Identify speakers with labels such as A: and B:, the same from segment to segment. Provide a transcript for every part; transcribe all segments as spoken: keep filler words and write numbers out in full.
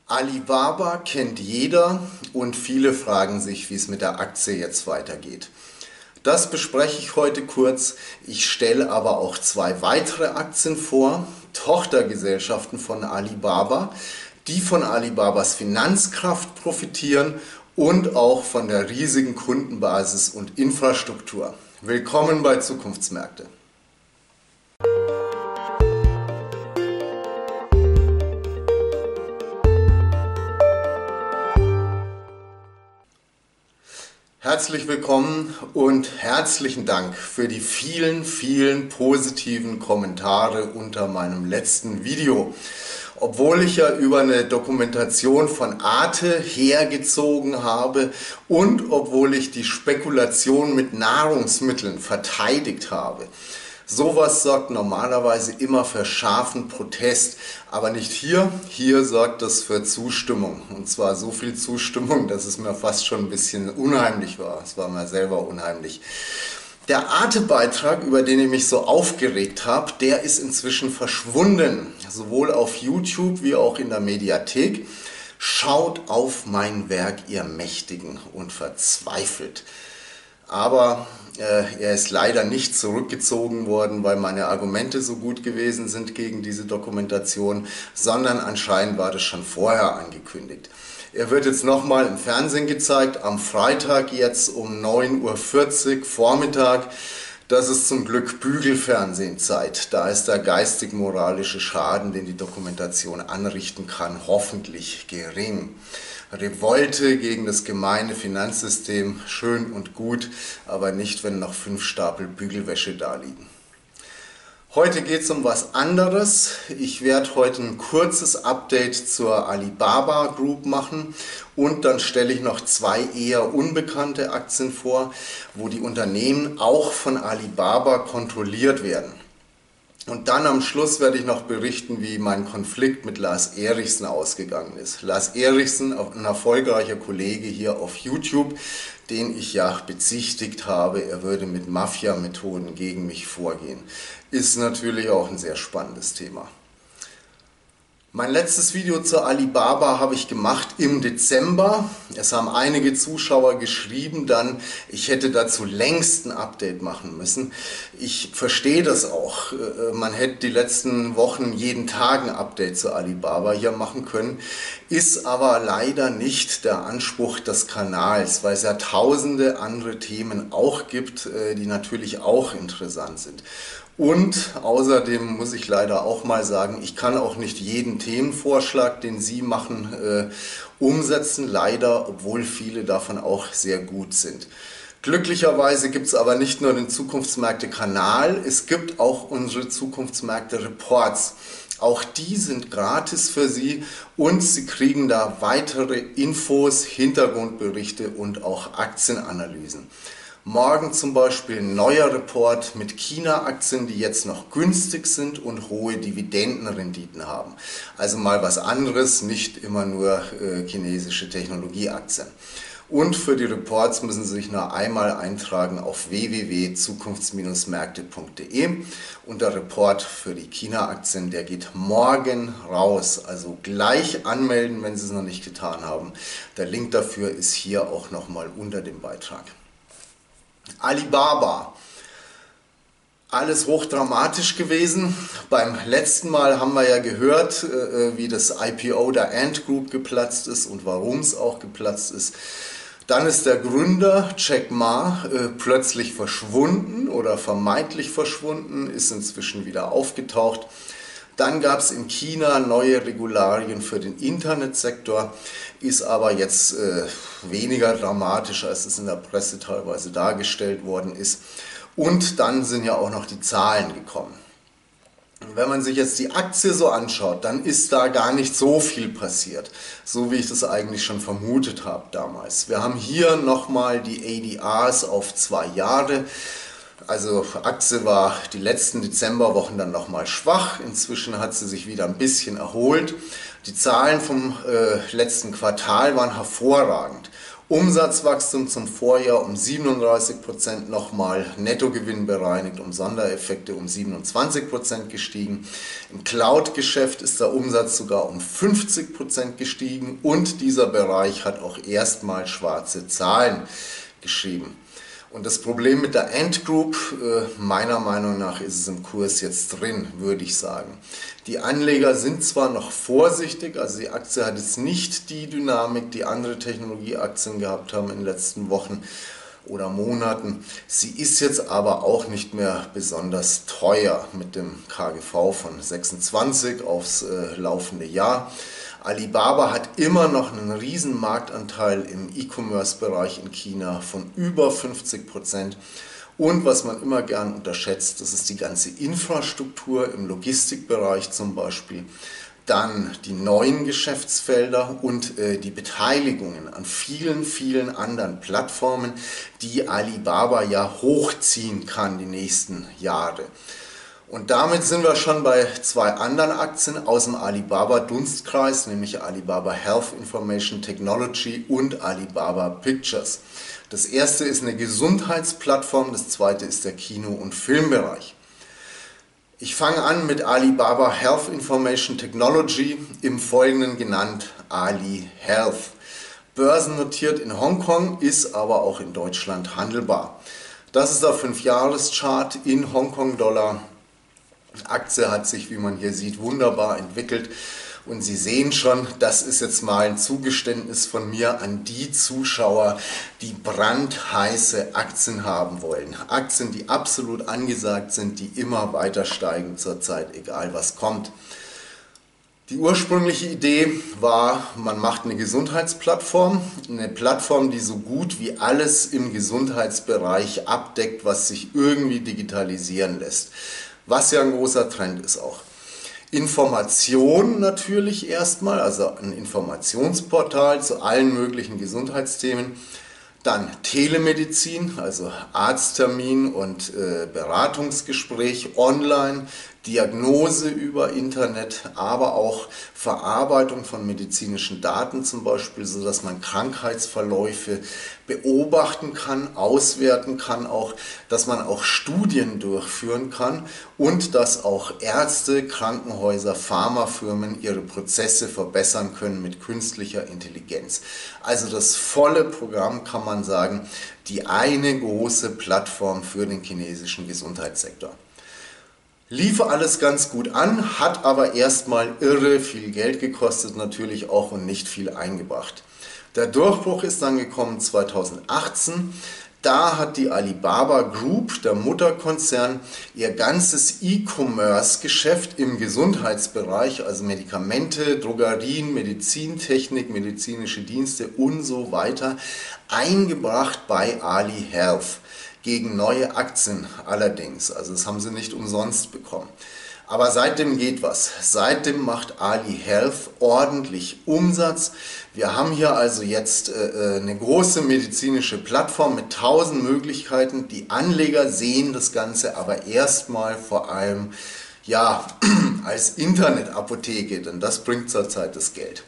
A: Alibaba kennt jeder und viele fragen sich, wie es mit der Aktie jetzt weitergeht. Das bespreche ich heute kurz. Ich stelle aber auch zwei weitere Aktien vor, Tochtergesellschaften von Alibaba, die von Alibabas Finanzkraft profitieren und auch von der riesigen Kundenbasis und Infrastruktur. Willkommen bei Zukunftsmärkte. Herzlich willkommen und herzlichen Dank für die vielen, vielen positiven Kommentare unter meinem letzten Video. Obwohl ich ja über eine Dokumentation von Arte hergezogen habe und obwohl ich die Spekulation mit Nahrungsmitteln verteidigt habe. Sowas sorgt normalerweise immer für scharfen Protest, aber nicht hier. Hier sorgt das für Zustimmung. Und zwar so viel Zustimmung, dass es mir fast schon ein bisschen unheimlich war. Es war mir selber unheimlich. Der Arte-Beitrag, über den ich mich so aufgeregt habe, der ist inzwischen verschwunden. Sowohl auf YouTube wie auch in der Mediathek. Schaut auf mein Werk, ihr Mächtigen, und verzweifelt. Aber äh, er ist leider nicht zurückgezogen worden, weil meine Argumente so gut gewesen sind gegen diese Dokumentation, sondern anscheinend war das schon vorher angekündigt. Er wird jetzt nochmal im Fernsehen gezeigt, am Freitag jetzt um neun Uhr vierzig Vormittag. Das ist zum Glück Bügelfernsehenzeit. Da ist der geistig-moralische Schaden, den die Dokumentation anrichten kann, hoffentlich gering. Revolte gegen das gemeine Finanzsystem, schön und gut, aber nicht, wenn noch fünf Stapel Bügelwäsche da liegen. Heute geht es um was anderes. Ich werde heute ein kurzes Update zur Alibaba Group machen und dann stelle ich noch zwei eher unbekannte Aktien vor, wo die Unternehmen auch von Alibaba kontrolliert werden. Und dann am Schluss werde ich noch berichten, wie mein Konflikt mit Lars Erichsen ausgegangen ist. Lars Erichsen, ein erfolgreicher Kollege hier auf YouTube, den ich ja bezichtigt habe, er würde mit Mafia-Methoden gegen mich vorgehen. Ist natürlich auch ein sehr spannendes Thema. Mein letztes Video zur Alibaba habe ich gemacht im Dezember. Es haben einige Zuschauer geschrieben dann, ich hätte dazu längst ein Update machen müssen. Ich verstehe das auch. Man hätte die letzten Wochen jeden Tag ein Update zur Alibaba hier machen können. Ist aber leider nicht der Anspruch des Kanals, weil es ja tausende andere Themen auch gibt, die natürlich auch interessant sind. Und außerdem muss ich leider auch mal sagen, ich kann auch nicht jeden Themenvorschlag, den Sie machen, äh, umsetzen, leider, obwohl viele davon auch sehr gut sind. Glücklicherweise gibt es aber nicht nur den Zukunftsmärkte-Kanal, es gibt auch unsere Zukunftsmärkte-Reports. Auch die sind gratis für Sie und Sie kriegen da weitere Infos, Hintergrundberichte und auch Aktienanalysen. Morgen zum Beispiel ein neuer Report mit China-Aktien, die jetzt noch günstig sind und hohe Dividendenrenditen haben. Also mal was anderes, nicht immer nur äh, chinesische Technologieaktien. Und für die Reports müssen Sie sich nur einmal eintragen auf w w w punkt zukunfts märkte punkt de und der Report für die China-Aktien, der geht morgen raus. Also gleich anmelden, wenn Sie es noch nicht getan haben. Der Link dafür ist hier auch nochmal unter dem Beitrag. Alibaba. Alles hochdramatisch gewesen. Beim letzten Mal haben wir ja gehört, wie das I P O der Ant Group geplatzt ist und warum es auch geplatzt ist. Dann ist der Gründer Jack Ma äh, plötzlich verschwunden oder vermeintlich verschwunden, ist inzwischen wieder aufgetaucht. Dann gab es in China neue Regularien für den Internetsektor, ist aber jetzt äh, weniger dramatisch, als es in der Presse teilweise dargestellt worden ist. Und dann sind ja auch noch die Zahlen gekommen. Wenn man sich jetzt die Aktie so anschaut, dann ist da gar nicht so viel passiert, so wie ich das eigentlich schon vermutet habe damals. Wir haben hier nochmal die A D Rs auf zwei Jahre. Also Aktie war die letzten Dezemberwochen dann nochmal schwach, inzwischen hat sie sich wieder ein bisschen erholt. Die Zahlen vom äh, letzten Quartal waren hervorragend Umsatzwachstum zum Vorjahr um siebenunddreißig Prozent nochmal, Nettogewinn bereinigt um Sondereffekte um siebenundzwanzig Prozent gestiegen. Im Cloud-Geschäft ist der Umsatz sogar um fünfzig Prozent gestiegen und dieser Bereich hat auch erstmal schwarze Zahlen geschrieben. Und das Problem mit der Ant Group, meiner Meinung nach ist es im Kurs jetzt drin, würde ich sagen. Die Anleger sind zwar noch vorsichtig, also die Aktie hat jetzt nicht die Dynamik, die andere Technologieaktien gehabt haben in den letzten Wochen oder Monaten. Sie ist jetzt aber auch nicht mehr besonders teuer mit dem K G V von sechsundzwanzig aufs äh, laufende Jahr. Alibaba hat immer noch einen riesen Marktanteil im E-Commerce-Bereich in China von über fünfzig Prozent. Und was man immer gern unterschätzt, das ist die ganze Infrastruktur im Logistikbereich zum Beispiel. Dann die neuen Geschäftsfelder und äh, die Beteiligungen an vielen, vielen anderen Plattformen, die Alibaba ja hochziehen kann die nächsten Jahre. Und damit sind wir schon bei zwei anderen Aktien aus dem Alibaba-Dunstkreis, nämlich Alibaba Health Information Technology und Alibaba Pictures. Das erste ist eine Gesundheitsplattform, das zweite ist der Kino- und Filmbereich. Ich fange an mit Alibaba Health Information Technology, im Folgenden genannt Ali Health. Börsennotiert in Hongkong, ist aber auch in Deutschland handelbar. Das ist der fünf Jahres Chart in Hongkong-Dollar. Die Aktie hat sich, wie man hier sieht, wunderbar entwickelt und Sie sehen schon, das ist jetzt mal ein Zugeständnis von mir an die Zuschauer, die brandheiße Aktien haben wollen. Aktien, die absolut angesagt sind, die immer weiter steigen zurzeit, egal was kommt. Die ursprüngliche Idee war, man macht eine Gesundheitsplattform, eine Plattform, die so gut wie alles im Gesundheitsbereich abdeckt, was sich irgendwie digitalisieren lässt. Was ja ein großer Trend ist auch. Information natürlich erstmal, also ein Informationsportal zu allen möglichen Gesundheitsthemen. Dann Telemedizin, also Arzttermin und äh, Beratungsgespräch online, Diagnose über Internet, aber auch Verarbeitung von medizinischen Daten zum Beispiel, sodass man Krankheitsverläufe beobachten kann, auswerten kann, auch, dass man auch Studien durchführen kann und dass auch Ärzte, Krankenhäuser, Pharmafirmen ihre Prozesse verbessern können mit künstlicher Intelligenz. Also das volle Programm, kann man sagen, die eine große Plattform für den chinesischen Gesundheitssektor. Lief alles ganz gut an, hat aber erstmal irre viel Geld gekostet natürlich auch und nicht viel eingebracht. Der Durchbruch ist dann gekommen zweitausendachtzehn. Da hat die Alibaba Group, der Mutterkonzern, ihr ganzes E-Commerce-Geschäft im Gesundheitsbereich, also Medikamente, Drogerien, Medizintechnik, medizinische Dienste und so weiter, eingebracht bei Ali Health. Gegen neue Aktien allerdings, also das haben sie nicht umsonst bekommen. Aber seitdem geht was. Seitdem macht Ali Health ordentlich Umsatz. Wir haben hier also jetzt äh, eine große medizinische Plattform mit tausend Möglichkeiten. Die Anleger sehen das Ganze aber erstmal vor allem ja, als Internetapotheke, denn das bringt zurzeit das Geld.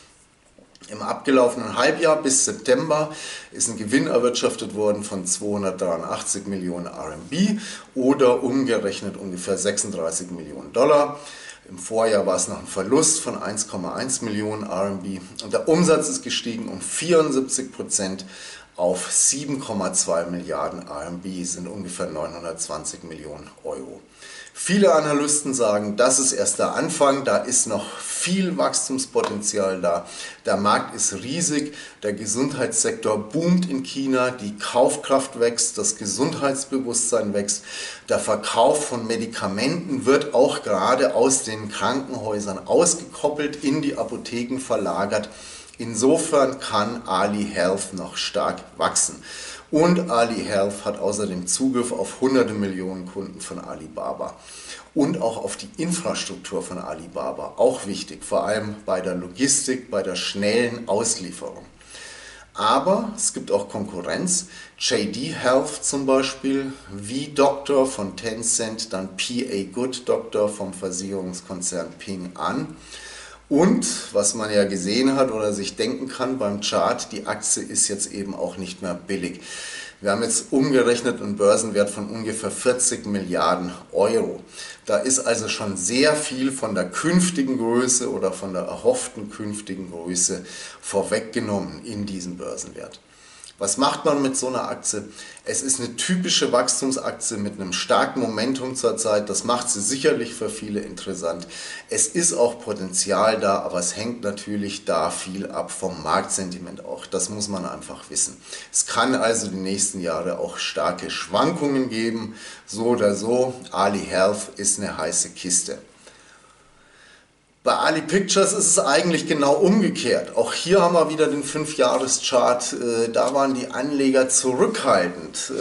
A: Im abgelaufenen Halbjahr bis September ist ein Gewinn erwirtschaftet worden von zweihundertdreiundachtzig Millionen R M B oder umgerechnet ungefähr sechsunddreißig Millionen Dollar. Im Vorjahr war es noch ein Verlust von eins Komma eins Millionen R M B und der Umsatz ist gestiegen um vierundsiebzig Prozent auf sieben Komma zwei Milliarden R M B, sind ungefähr neunhundertzwanzig Millionen Euro. Viele Analysten sagen, das ist erst der Anfang, da ist noch viel Wachstumspotenzial da. Der Markt ist riesig, der Gesundheitssektor boomt in China, die Kaufkraft wächst, das Gesundheitsbewusstsein wächst. Der Verkauf von Medikamenten wird auch gerade aus den Krankenhäusern ausgekoppelt, in die Apotheken verlagert. Insofern kann Ali Health noch stark wachsen. Und Ali Health hat außerdem Zugriff auf hunderte Millionen Kunden von Alibaba und auch auf die Infrastruktur von Alibaba, auch wichtig, vor allem bei der Logistik, bei der schnellen Auslieferung. Aber es gibt auch Konkurrenz, J D Health zum Beispiel, V-Doctor von Tencent, dann P A Good Doctor vom Versicherungskonzern Ping An. Und was man ja gesehen hat oder sich denken kann beim Chart, die Aktie ist jetzt eben auch nicht mehr billig. Wir haben jetzt umgerechnet einen Börsenwert von ungefähr vierzig Milliarden Euro. Da ist also schon sehr viel von der künftigen Größe oder von der erhofften künftigen Größe vorweggenommen in diesem Börsenwert. Was macht man mit so einer Aktie? Es ist eine typische Wachstumsaktie mit einem starken Momentum zurzeit. Das macht sie sicherlich für viele interessant. Es ist auch Potenzial da, aber es hängt natürlich da viel ab vom Marktsentiment auch. Das muss man einfach wissen. Es kann also die nächsten Jahre auch starke Schwankungen geben. So oder so, Ali Health ist eine heiße Kiste. Bei Ali Pictures ist es eigentlich genau umgekehrt. Auch hier haben wir wieder den fünf Jahres Chart. Da waren die Anleger zurückhaltend.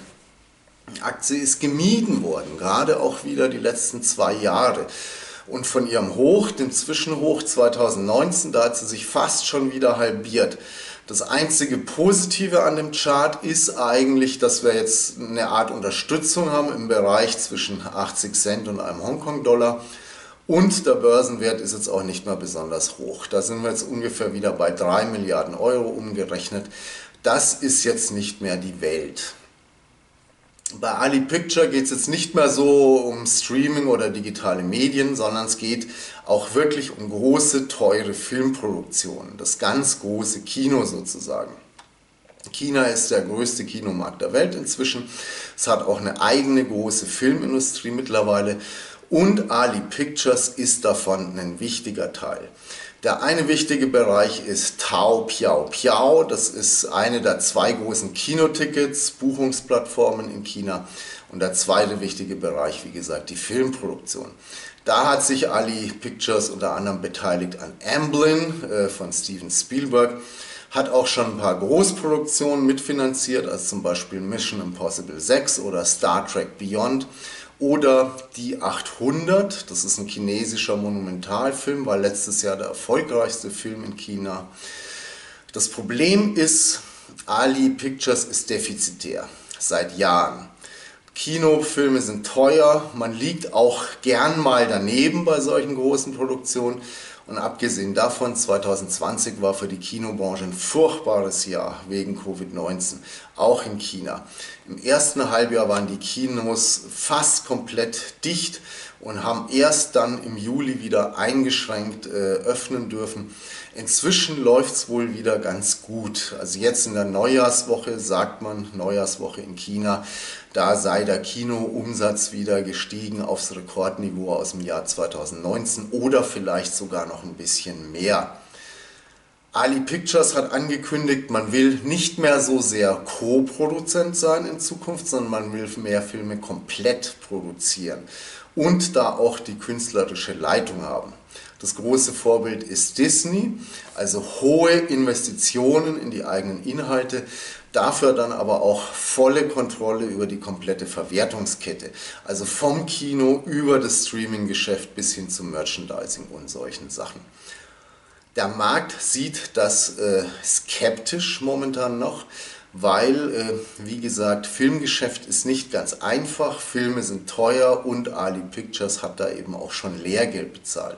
A: Die Aktie ist gemieden worden, gerade auch wieder die letzten zwei Jahre. Und von ihrem Hoch, dem Zwischenhoch zweitausendneunzehn, da hat sie sich fast schon wieder halbiert. Das einzige Positive an dem Chart ist eigentlich, dass wir jetzt eine Art Unterstützung haben im Bereich zwischen achtzig Cent und einem Hongkong-Dollar. Und der Börsenwert ist jetzt auch nicht mehr besonders hoch. Da sind wir jetzt ungefähr wieder bei drei Milliarden Euro umgerechnet. Das ist jetzt nicht mehr die Welt. Bei Ali Picture geht es jetzt nicht mehr so um Streaming oder digitale Medien, sondern es geht auch wirklich um große, teure Filmproduktionen. Das ganz große Kino sozusagen. China ist der größte Kinomarkt der Welt inzwischen. Es hat auch eine eigene große Filmindustrie mittlerweile. Und Ali Pictures ist davon ein wichtiger Teil. Der eine wichtige Bereich ist Tao Piao Piao. Das ist eine der zwei großen Kinotickets, Buchungsplattformen in China. Und der zweite wichtige Bereich, wie gesagt, die Filmproduktion. Da hat sich Ali Pictures unter anderem beteiligt an Amblin äh, von Steven Spielberg. Hat auch schon ein paar Großproduktionen mitfinanziert, als zum Beispiel Mission Impossible sechs oder Star Trek Beyond. Oder die achthundert, das ist ein chinesischer Monumentalfilm, war letztes Jahr der erfolgreichste Film in China. Das Problem ist, Ali Pictures ist defizitär, seit Jahren. Kinofilme sind teuer, man liegt auch gern mal daneben bei solchen großen Produktionen. Und abgesehen davon, zweitausendzwanzig war für die Kinobranche ein furchtbares Jahr wegen Covid neunzehn, auch in China. Im ersten Halbjahr waren die Kinos fast komplett dicht und haben erst dann im Juli wieder eingeschränkt äh, öffnen dürfen. Inzwischen läuft es wohl wieder ganz gut. Also jetzt in der Neujahrswoche, sagt man, Neujahrswoche in China, da sei der Kinoumsatz wieder gestiegen aufs Rekordniveau aus dem Jahr zweitausendneunzehn oder vielleicht sogar noch ein bisschen mehr. Ali Pictures hat angekündigt, man will nicht mehr so sehr Co-Produzent sein in Zukunft, sondern man will mehr Filme komplett produzieren und da auch die künstlerische Leitung haben. Das große Vorbild ist Disney, also hohe Investitionen in die eigenen Inhalte, dafür dann aber auch volle Kontrolle über die komplette Verwertungskette, also vom Kino über das Streaming-Geschäft bis hin zum Merchandising und solchen Sachen. Der Markt sieht das äh, skeptisch momentan noch, weil, äh, wie gesagt, Filmgeschäft ist nicht ganz einfach, Filme sind teuer und Ali Pictures hat da eben auch schon Lehrgeld bezahlt.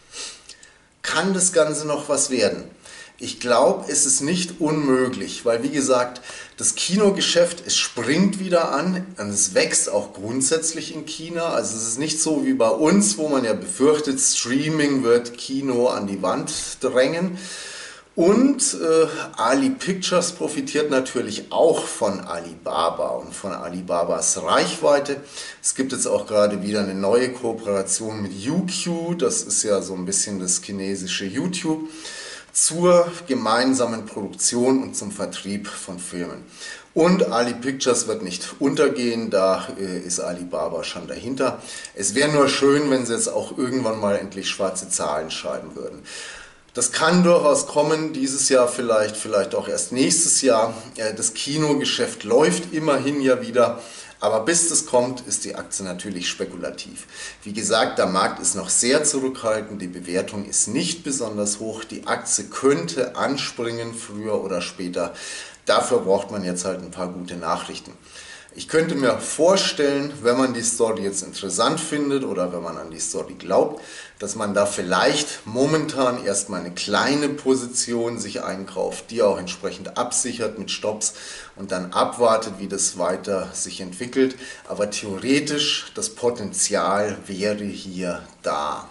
A: Kann das Ganze noch was werden? Ich glaube, es ist nicht unmöglich, weil wie gesagt, das Kinogeschäft, es springt wieder an und es wächst auch grundsätzlich in China. Also es ist nicht so wie bei uns, wo man ja befürchtet, Streaming wird Kino an die Wand drängen. Und äh, Ali Pictures profitiert natürlich auch von Alibaba und von Alibabas Reichweite. Es gibt jetzt auch gerade wieder eine neue Kooperation mit YouQ, das ist ja so ein bisschen das chinesische YouTube, zur gemeinsamen Produktion und zum Vertrieb von Filmen. Und Ali Pictures wird nicht untergehen, da äh, ist Alibaba schon dahinter. Es wäre nur schön, wenn sie jetzt auch irgendwann mal endlich schwarze Zahlen schreiben würden. Das kann durchaus kommen, dieses Jahr vielleicht, vielleicht auch erst nächstes Jahr. Das Kinogeschäft läuft immerhin ja wieder, aber bis das kommt, ist die Aktie natürlich spekulativ. Wie gesagt, der Markt ist noch sehr zurückhaltend, die Bewertung ist nicht besonders hoch, die Aktie könnte anspringen, früher oder später. Dafür braucht man jetzt halt ein paar gute Nachrichten. Ich könnte mir vorstellen, wenn man die Story jetzt interessant findet oder wenn man an die Story glaubt, dass man da vielleicht momentan erstmal eine kleine Position sich einkauft, die auch entsprechend absichert mit Stops und dann abwartet, wie das weiter sich entwickelt. Aber theoretisch, das Potenzial wäre hier da.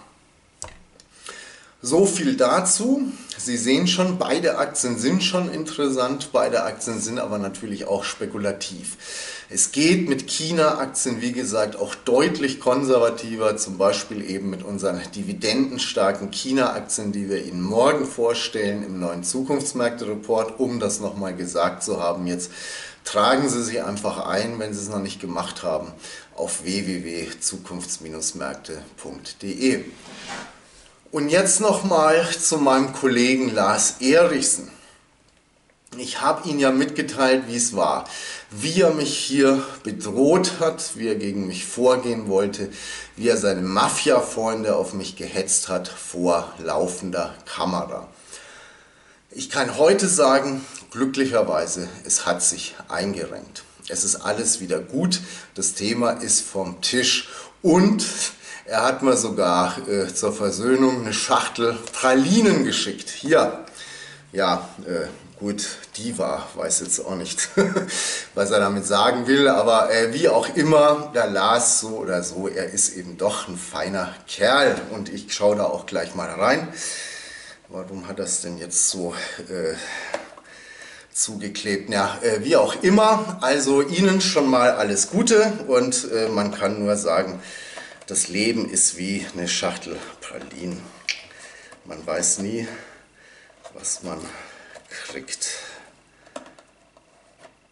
A: So viel dazu. Sie sehen schon, beide Aktien sind schon interessant, beide Aktien sind aber natürlich auch spekulativ. Es geht mit China-Aktien, wie gesagt, auch deutlich konservativer, zum Beispiel eben mit unseren dividendenstarken China-Aktien, die wir Ihnen morgen vorstellen im neuen Zukunftsmärkte-Report. Um das nochmal gesagt zu haben, jetzt tragen Sie sich einfach ein, wenn Sie es noch nicht gemacht haben, auf w w w punkt zukunfts märkte punkt de. Und jetzt nochmal zu meinem Kollegen Lars Erichsen. Ich habe Ihnen ja mitgeteilt, wie es war, wie er mich hier bedroht hat, wie er gegen mich vorgehen wollte, wie er seine Mafia-Freunde auf mich gehetzt hat vor laufender Kamera. Ich kann heute sagen, glücklicherweise, es hat sich eingerenkt. Es ist alles wieder gut, das Thema ist vom Tisch und er hat mir sogar äh, zur Versöhnung eine Schachtel Pralinen geschickt. Hier, ja, äh, gut, Diva, weiß jetzt auch nicht, was er damit sagen will, aber äh, wie auch immer, der Lars so oder so, er ist eben doch ein feiner Kerl und ich schaue da auch gleich mal rein. Warum hat das denn jetzt so äh, zugeklebt? Ja, äh, wie auch immer, also Ihnen schon mal alles Gute und äh, man kann nur sagen, das Leben ist wie eine Schachtel Pralinen. Man weiß nie, was man kriegt.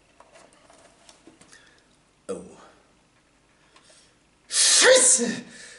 A: Oh. Scheiße!